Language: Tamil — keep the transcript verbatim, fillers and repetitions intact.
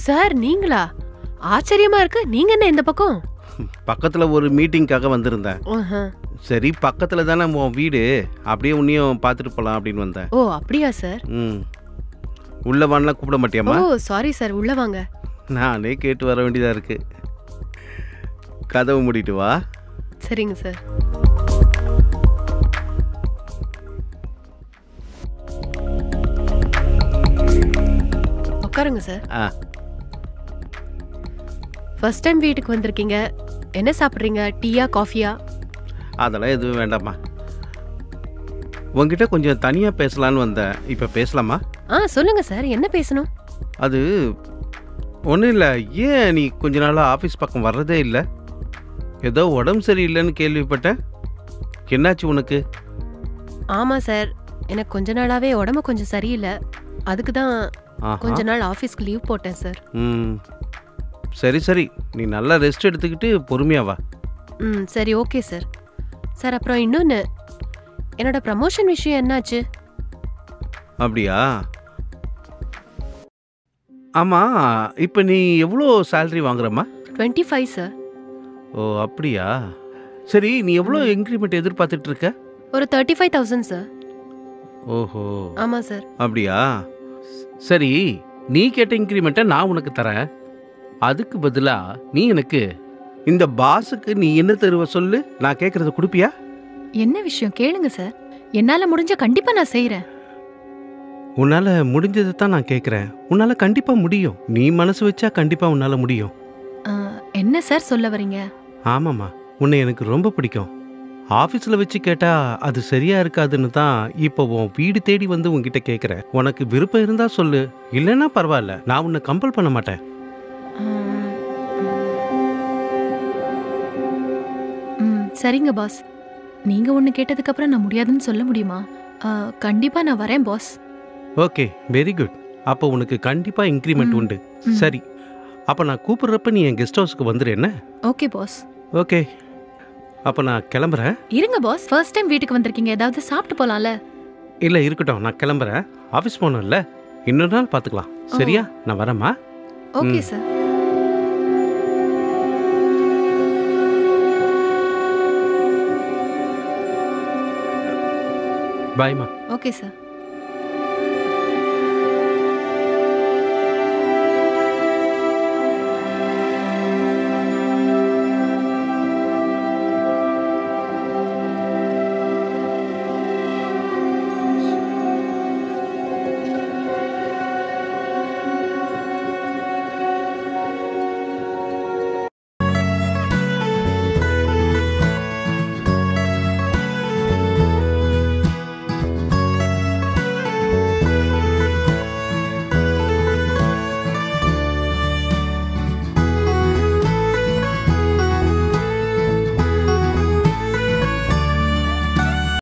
சார் நீங்களா? ஆச்சரியமா இருக்கு. நீங்க என்ன இந்த பக்கம்? பக்கத்துல ஒரு மீட்டிங்காக வந்திருந்தேன். சரி பக்கத்துல தானே உன் வீடு, அப்படியே உன்னையும் பார்த்துட்டு போலாம் அப்படின்னு வந்தேன். ஓ அப்படியா சார்? ம் உள்ள வான்னா கூப்பிட மாட்டியாமா? ஓ சாரி சார், உள்ள வாங்க. நானே கேட்டு வர வேண்டியதா இருக்கு. கதவு மூடிட்டு வா. சரிங்க சார். உட்காருங்க சார். ஆ ஃபர்ஸ்ட் டைம் வீட்டுக்கு வந்திருக்கீங்க. என்ன சாப்பிட்றீங்க? டீயா காஃபியா? அதெல்லாம் எதுவும் வேண்டாம்மா. உங்ககிட்ட கொஞ்சம் தனியாக பேசலான்னு வந்தேன். இப்போ பேசலாமா? ஆ சொல்லுங்க சார், என்ன பேசணும்? அது ஒன்றும் இல்லை. ஏன் நீ கொஞ்ச நாளாக ஆஃபீஸ் பக்கம் வர்றதே இல்லை? ஏதோ உடம்பு சரியில்லைன்னு கேள்விப்பட்டேன். என்னாச்சு உனக்கு? ஆமாம் சார், எனக்கு கொஞ்ச நாளாகவே உடம்பு கொஞ்சம் சரியில்லை. அதுக்கு தான் கொஞ்ச நாள் ஆஃபீஸ்க்கு லீவ் போட்டேன் சார். ம் சரி சரி, நீ நல்லா ரெஸ்ட் எடுத்துக்கிட்டு பொறுமையாக வா. ம் சரி ஓகே சார். சார் அப்புறம் இன்னொன்று, என்னோட ப்ரமோஷன் விஷயம் என்னாச்சு? அப்படியா? ஆமாம், இப்போ நீ எவ்வளோ சேலரி வாங்குறம்மா? Twenty five sir. ஓ அப்படியா? சரி, நீ எவ்வளோ இன்க்ரிமெண்ட் எதிர்பார்த்துட்டு இருக்க? ஒரு தேர்ட்டி ஃபைவ் தௌசண்ட் சார். ஓஹோ ஆமாம் சார். அப்படியா? சரி, நீ கேட்ட இன்க்ரிமெண்ட்டை நான் உனக்கு தரேன். அதுக்கு பதிலாக நீ எனக்கு இந்த பாஸுக்கு நீ என்ன தருவ சொல்லு, நான் கேட்குறத கொடுப்பியா? என்ன விஷயம் கேளுங்க சார். என்னால் முடிஞ்ச கண்டிப்பாக நான் செய்கிறேன். உன்னால் முடிஞ்சதை தான் நான் கேட்குறேன். உன்னால் கண்டிப்பாக முடியும். நீ மனசு வச்சா கண்டிப்பாக உன்னால் முடியும். என்ன சார் சொல்ல வரீங்க? ஆமாம்மா, உன்னை எனக்கு ரொம்ப பிடிக்கும். ஆஃபீஸில் வச்சு கேட்டால் அது சரியாக இருக்காதுன்னு தான் இப்போ உன் வீடு தேடி வந்து உன்கிட்ட கேட்குறேன். உனக்கு விருப்பம் இருந்தால் சொல்லு, இல்லைன்னா பரவாயில்ல, நான் உன்னை கம்பல் பண்ண மாட்டேன். ம் சரிங்க பாஸ். நீங்கள் ஒன்று கேட்டதுக்கப்புறம் நான் முடியாதுன்னு சொல்ல முடியுமா? கண்டிப்பாக நான் வரேன் பாஸ். Okay very good. அப்போ உனக்கு கண்டிப்பாக இன்க்ரிமெண்ட் உண்டு. சரி, அப்போ நான் கூப்பிட்றப்ப நீ என் கெஸ்ட் ஹவுஸ்க்கு வந்துடு என்ன? Okay pass. ஓகே, அப்போ நான் கிளம்புறேன். இருங்க பாஸ், ஃபர்ஸ்ட் டைம் வீட்டுக்கு வந்திருக்கீங்க, ஏதாவது சாப்பிட்டு போகலாம்ல? இல்லை இருக்கட்டும், நான் கிளம்புறேன். ஆஃபீஸ் போகணும்ல, இன்னொரு நாள் பார்த்துக்கலாம். சரியா? நான் வரேம்மா. Okay sir. பாய்மா. Okay sir.